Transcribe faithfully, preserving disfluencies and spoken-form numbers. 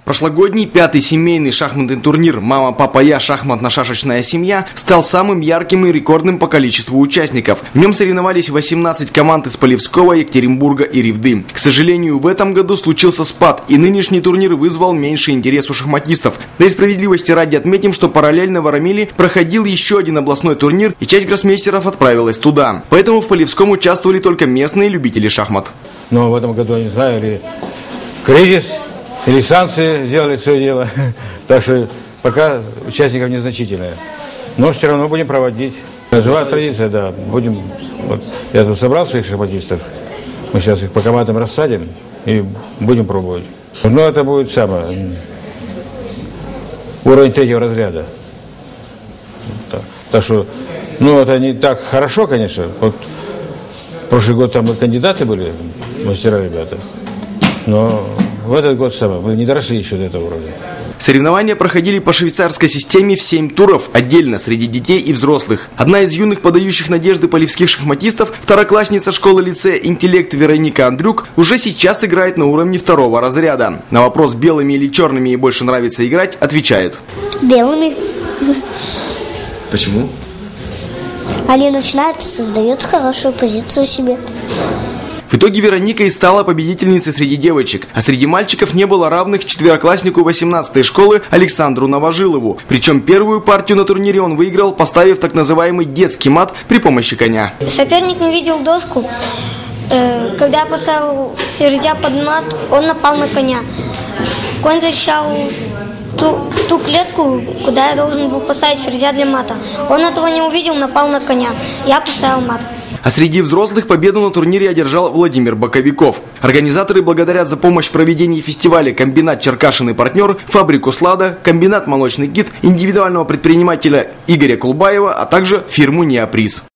Прошлогодний пятый семейный шахматный турнир «Мама, папа, я. Шахматно-шашечная семья» стал самым ярким и рекордным по количеству участников. В нем соревновались восемнадцать команд из Полевского, Екатеринбурга и Ревды. К сожалению, в этом году случился спад, и нынешний турнир вызвал меньший интерес у шахматистов. Да и справедливости ради отметим, что параллельно в Арамиле проходил еще один областной турнир, и часть гроссмейстеров отправилась туда. Поэтому в Полевском участвовали только местные любители шахмат. Но в этом году, я не знаю, или кризис, или санкции сделали свое дело. Так что пока участников незначительное. Но все равно будем проводить. Живая традиция, да. Будем. Вот, я тут собрал своих шахматистов. Мы сейчас их по командам рассадим и будем пробовать. Но это будет самое уровень третьего разряда. Так, так что, ну, это не так хорошо, конечно. Вот прошлый год там и кандидаты были, мастера ребята. Но в этот год самое, мы не доросли еще до этого уровня. Соревнования проходили по швейцарской системе в семь туров, отдельно среди детей и взрослых. Одна из юных подающих надежды полевских шахматистов, второклассница школы-лицея «Интеллект» Вероника Андрюк, уже сейчас играет на уровне второго разряда. На вопрос, белыми или черными ей больше нравится играть, отвечает: белыми. Почему? Они начинают, создают хорошую позицию себе. В итоге Вероника и стала победительницей среди девочек, а среди мальчиков не было равных четверокласснику восемнадцатой школы Александру Новожилову. Причем первую партию на турнире он выиграл, поставив так называемый детский мат при помощи коня. Соперник не видел доску. Когда я поставил ферзя под мат, он напал на коня. Конь защищал ту, ту клетку, куда я должен был поставить ферзя для мата. Он этого не увидел, напал на коня. Я поставил мат. А среди взрослых победу на турнире одержал Владимир Боковиков. Организаторы благодарят за помощь в проведении фестиваля комбинат «Черкашин и партнер», фабрику «Слада», комбинат «Молочный кит», индивидуального предпринимателя Игоря Кулбаева, а также фирму «Неоприз».